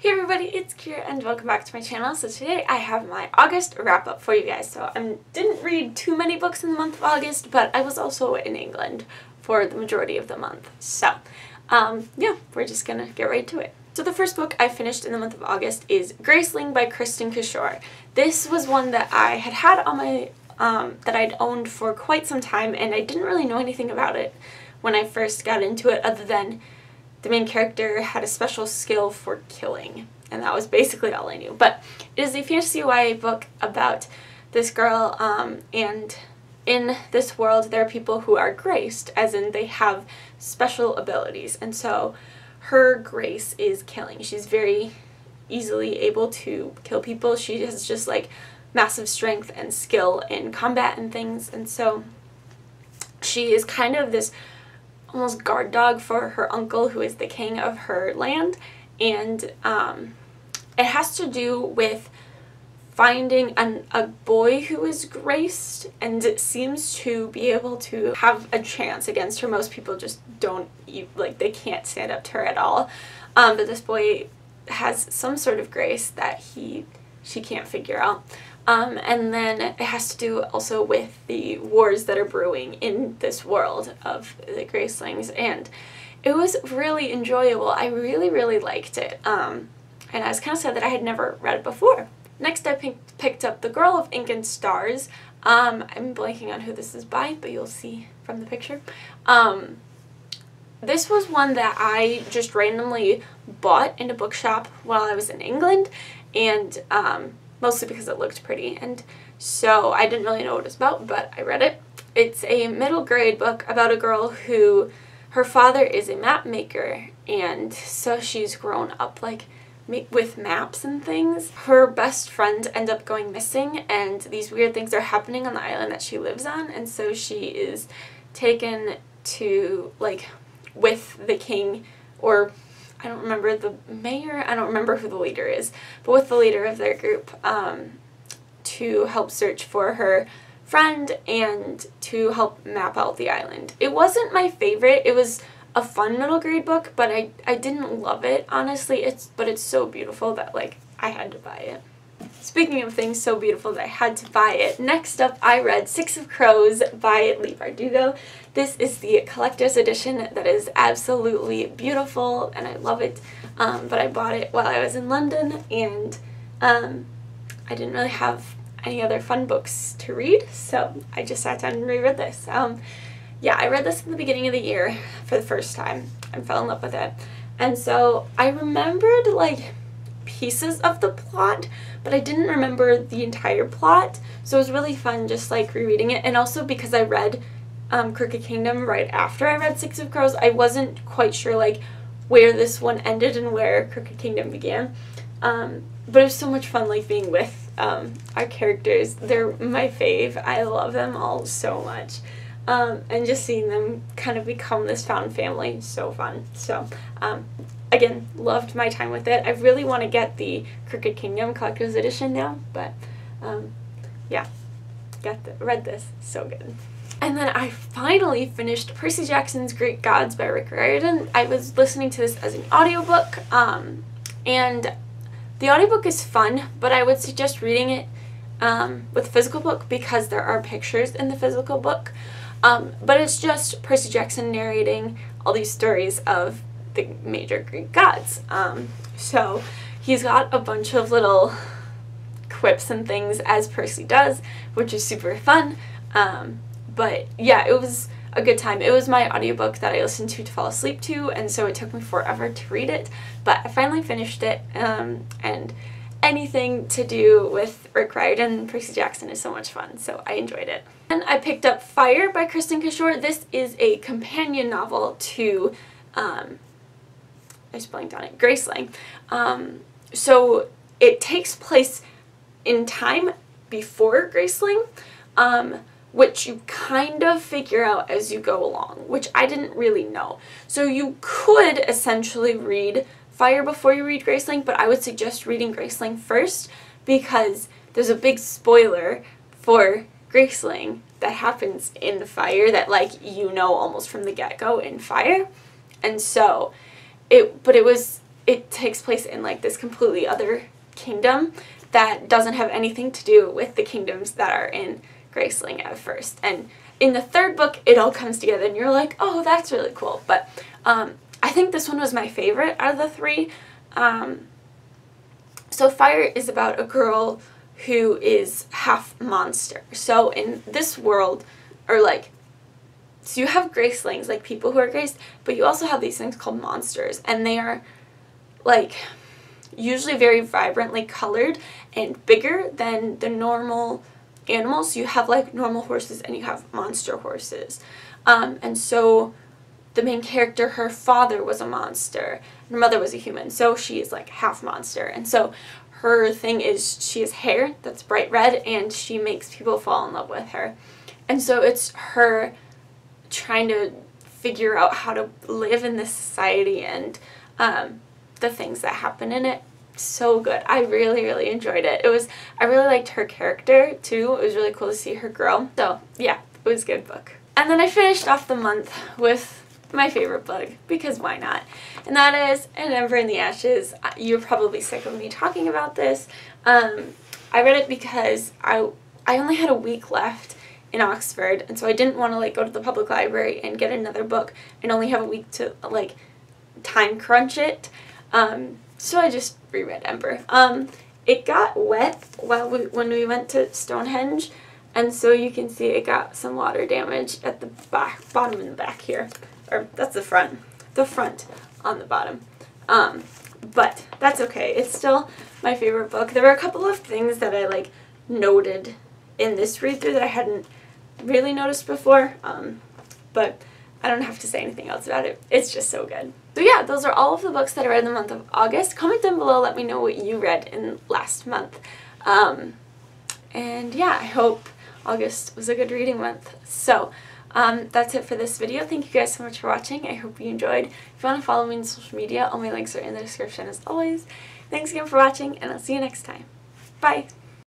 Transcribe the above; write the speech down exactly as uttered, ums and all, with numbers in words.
Hey everybody, it's Kira and welcome back to my channel. So today I have my August wrap up for you guys. So I didn't read too many books in the month of August, but I was also in England for the majority of the month. So um, yeah, we're just gonna get right to it. So the first book I finished in the month of August is Graceling by Kristin Cashore. This was one that I had had on my, um, that I'd owned for quite some time, and I didn't really know anything about it when I first got into it other than the main character had a special skill for killing, and that was basically all I knew. But it is a fantasy Y A book about this girl, um, and in this world there are people who are graced, as in they have special abilities, and so her grace is killing. She's very easily able to kill people. She has just like massive strength and skill in combat and things, and so she is kind of this almost guard dog for her uncle, who is the king of her land, and um, it has to do with finding an, a boy who is graced and it seems to be able to have a chance against her. Most people just don't, like, they can't stand up to her at all, um, but this boy has some sort of grace that he she can't figure out. Um, and then it has to do also with the wars that are brewing in this world of the Gracelings, and it was really enjoyable. I really, really liked it, um, and I was kind of sad that I had never read it before. Next I picked, picked up The Girl of Ink and Stars. Um, I'm blanking on who this is by, but you'll see from the picture. Um, this was one that I just randomly bought in a bookshop while I was in England, and um, mostly because it looked pretty, and so I didn't really know what it was about, but I read it. It's a middle grade book about a girl who, her father is a map maker, and so she's grown up like with maps and things. Her best friend ends up going missing, and these weird things are happening on the island that she lives on, and so she is taken to, like, with the king, or I don't remember the mayor, I don't remember who the leader is, but with the leader of their group, um, to help search for her friend and to help map out the island. It wasn't my favorite. It was a fun middle grade book, but I, I didn't love it, honestly. It's but it's so beautiful that, like, I had to buy it. Speaking of things so beautiful that I had to buy it, next up I read Six of Crows by Leigh Bardugo. This is the collector's edition that is absolutely beautiful, and I love it, um, but I bought it while I was in London, and um, I didn't really have any other fun books to read, so I just sat down and reread this. Um, yeah, I read this at the beginning of the year for the first time and fell in love with it, and so I remembered, like, pieces of the plot, but I didn't remember the entire plot, so it was really fun just like rereading it. And also because I read um, Crooked Kingdom right after I read Six of Crows, I wasn't quite sure like where this one ended and where Crooked Kingdom began, um, but it was so much fun like being with um, our characters. They're my fave. I love them all so much, um, and just seeing them kind of become this found family, so fun. So um, again, loved my time with it. I really want to get the Crooked Kingdom Collector's Edition now, but um, yeah, got the, read this, so good. And then I finally finished Percy Jackson's Greek Gods by Rick Riordan. I was listening to this as an audiobook, um, and the audiobook is fun, but I would suggest reading it um, with a physical book because there are pictures in the physical book, um, but it's just Percy Jackson narrating all these stories of the major Greek gods. Um, so he's got a bunch of little quips and things as Percy does, which is super fun. Um, but yeah, it was a good time. It was my audiobook that I listened to to fall asleep to, and so it took me forever to read it, but I finally finished it, um, and anything to do with Rick Riordan and Percy Jackson is so much fun, so I enjoyed it. And I picked up Fire by Kristin Cashore. This is a companion novel to um, I just blanked on it, Graceling. Um, so it takes place in time before Graceling, um, which you kind of figure out as you go along, which I didn't really know. So you could essentially read Fire before you read Graceling, but I would suggest reading Graceling first because there's a big spoiler for Graceling that happens in Fire that, like, you know almost from the get-go in Fire. And so It, but it was it takes place in like this completely other kingdom that doesn't have anything to do with the kingdoms that are in Graceling at first. And in the third book, it all comes together and you're like, oh, that's really cool. But um, I think this one was my favorite out of the three. Um, so Fire is about a girl who is half monster. So in this world, or like, so you have Gracelings, like people who are graced, but you also have these things called monsters, and they are like usually very vibrantly colored and bigger than the normal animals. So you have like normal horses and you have monster horses. Um, and so the main character, her father was a monster, her mother was a human, so she is like half monster. And so her thing is she has hair that's bright red and she makes people fall in love with her. And so it's her trying to figure out how to live in this society and um, the things that happen in it. So good. I really, really enjoyed it. It was, I really liked her character too. It was really cool to see her grow. So yeah, it was a good book. And then I finished off the month with my favorite book, because why not? And that is An Ember in the Ashes. You're probably sick of me talking about this. Um, I read it because I, I only had a week left in Oxford, and so I didn't want to like go to the public library and get another book and only have a week to like time crunch it. Um, so I just reread Ember. Um, it got wet while we, when we went to Stonehenge, and so you can see it got some water damage at the back, bottom and the back here. Or that's the front. The front on the bottom. Um, but that's okay. It's still my favorite book. There were a couple of things that I like noted in this read through that I hadn't really noticed before. Um, but I don't have to say anything else about it. It's just so good. So yeah, those are all of the books that I read in the month of August. Comment down below, let me know what you read in last month. Um, and yeah, I hope August was a good reading month. So um, that's it for this video. Thank you guys so much for watching. I hope you enjoyed. If you want to follow me on social media, all my links are in the description as always. Thanks again for watching, and I'll see you next time. Bye!